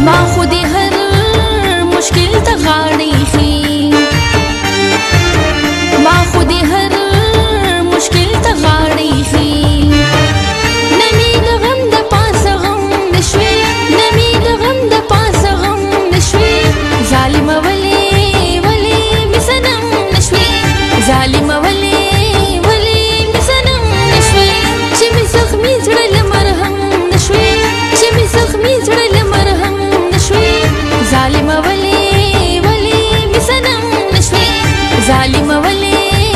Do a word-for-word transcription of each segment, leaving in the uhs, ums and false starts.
ما خو دې هر مشکل ته غاړه ایښې ما خو دې هر مشکل ته غاړه ایښې نه مې د غم د پاسه غم نه شوې نه مې د غم د پاسه غم نه شوې ظالمه ولې ولې مې صنم نه شوې ظالمه ولې ولې مې صنم نه شوې چې مې زخمي زړه له مرهم نه شوې چې مې زخمي زړه له مرهم نه شوې ظالمه ولې ولې مې صنم نه شوې ظالمه ولې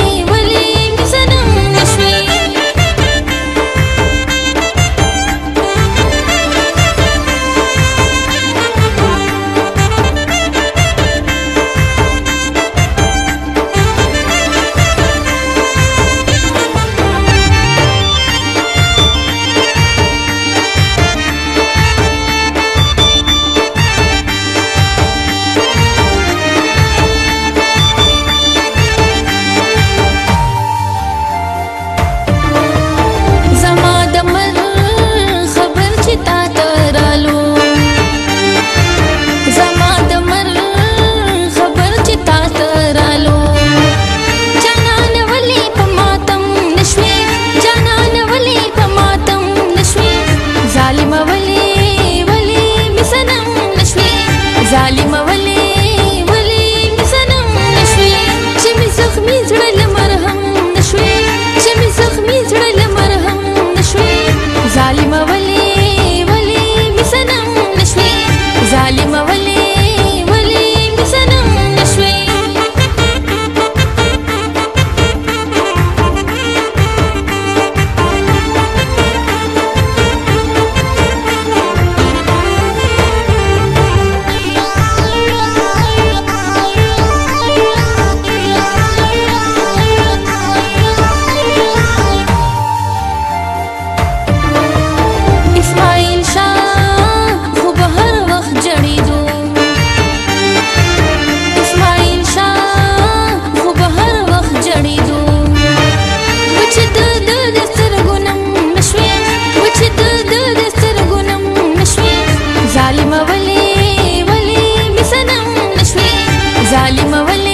ظالمه ولې ولې مې صنم نه شوې چې مې زخمي زړه له مرهم نه شوې چې مې زخمي زړه له مرهم نه شوې ظالمه ولې ولې مې صنم نه شوې ظالمه ولې ولې مې صنم نه شوې ظالمه ولې ولې مې صنم نه شوې ظالمه ولې